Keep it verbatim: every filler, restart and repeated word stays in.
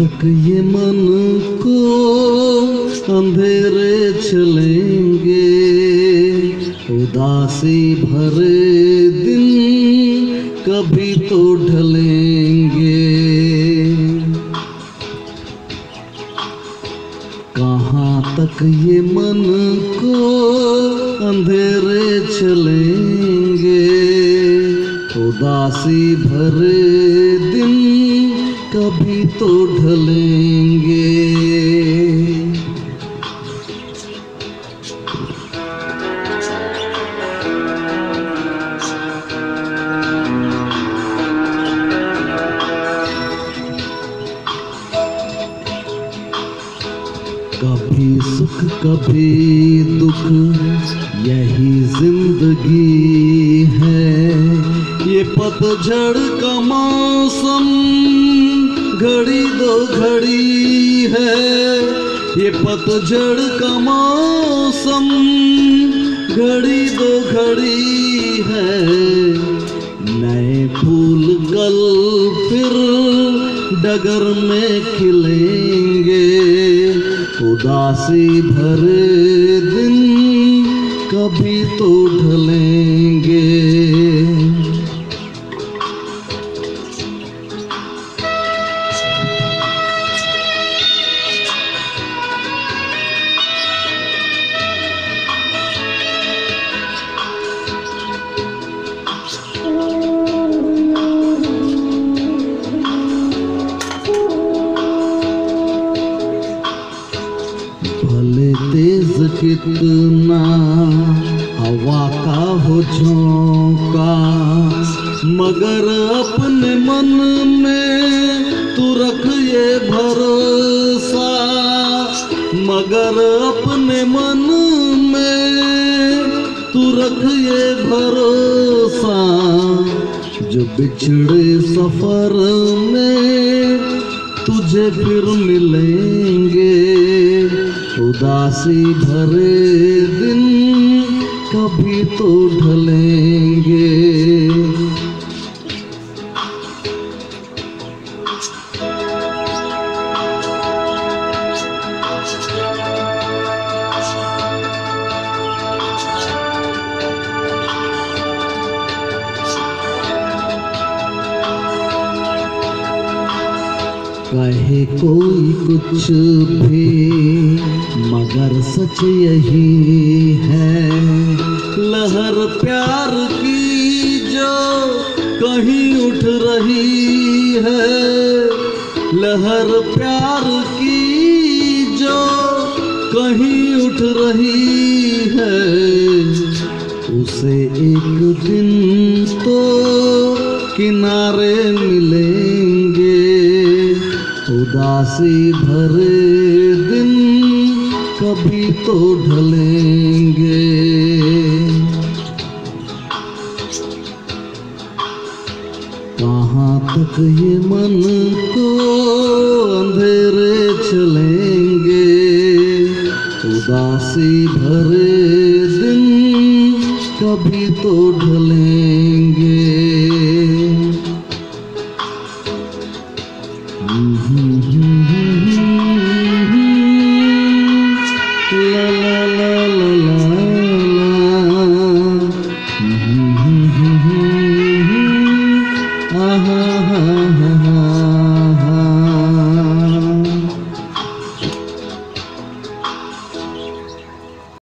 तक ये मन को अंधेरे चलेंगे, उदासी भरे दिन कभी तो ढलेंगे। कहाँ तक ये मन को अंधेरे चलेंगे, उदासी भरे दिन कभी तो ढलेंगे। कभी सुख कभी दुख यही जिंदगी है, ये पतझड़ का मौसम घड़ी दो घड़ी है, ये पतझड़ का मौसम घड़ी दो घड़ी है। नए फूल कल फिर डगर में खिलेंगे, उदासी भरे दिन कभी तो ढलेंगे। भले तेज कितना हवा का हो झोंका, मगर अपने मन में तू रख ये भरोसा, मगर अपने मन में तू रख ये भरोसा। जो बिछड़े सफर में तुझे फिर मिलेंगे, उदासी भरे दिन कभी तो ढलेंगे। कहे कोई कुछ भी मगर सच यही है, लहर प्यार की जो कहीं उठ रही है, लहर प्यार की जो कहीं उठ रही है। उसे एक दिन तो किनारे मिलेंगे, उदासी भरे दिन कभी तो ढलेंगे। कहाँ तक ये मन को अंधेरे चलेंगे, उदासी भरे दिन कभी तो ढलेंगे। ला ला ला ला ला ला, आहा हा हा हा।